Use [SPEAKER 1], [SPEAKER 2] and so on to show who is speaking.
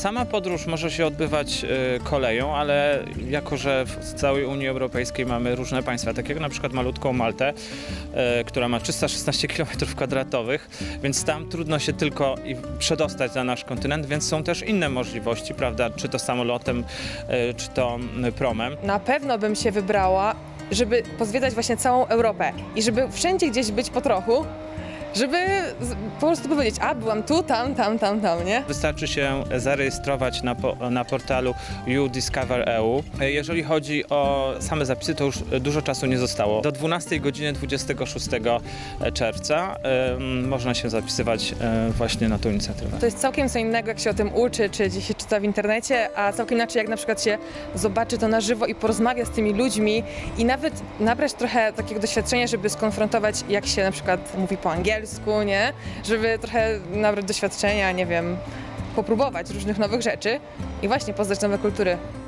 [SPEAKER 1] Sama podróż może się odbywać koleją, ale jako że w całej Unii Europejskiej mamy różne państwa, tak jak na przykład malutką Maltę, która ma 316 km², więc tam trudno się tylko przedostać na nasz kontynent, więc są też inne możliwości, prawda, czy to samolotem, czy to promem.
[SPEAKER 2] Na pewno bym się wybrała, żeby pozwiedzać właśnie całą Europę i żeby wszędzie gdzieś być po trochu, żeby po prostu powiedzieć, a byłam tu, tam, nie?
[SPEAKER 1] Wystarczy się zarejestrować na portalu YouDiscover.eu. Jeżeli chodzi o same zapisy, to już dużo czasu nie zostało. Do 12 godziny 26 czerwca można się zapisywać właśnie na tą inicjatywę.
[SPEAKER 2] To jest całkiem co innego, jak się o tym uczy, czy gdzieś się czyta w internecie, a całkiem inaczej, jak na przykład się zobaczy to na żywo i porozmawia z tymi ludźmi i nawet nabrać trochę takiego doświadczenia, żeby skonfrontować, jak się na przykład mówi po angielsku, nie? Żeby trochę nabrać doświadczenia, nie wiem, popróbować różnych nowych rzeczy i właśnie poznać nowe kultury.